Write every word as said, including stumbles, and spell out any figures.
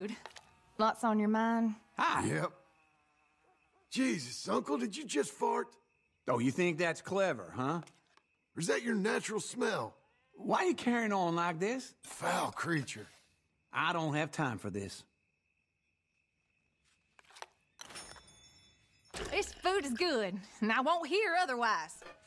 Lots on your mind? Hi. Yep. Jesus, Uncle, did you just fart? Oh, you think that's clever, huh? Or is that your natural smell? Why are you carrying on like this? Foul creature. I don't have time for this. This food is good, and I won't hear otherwise.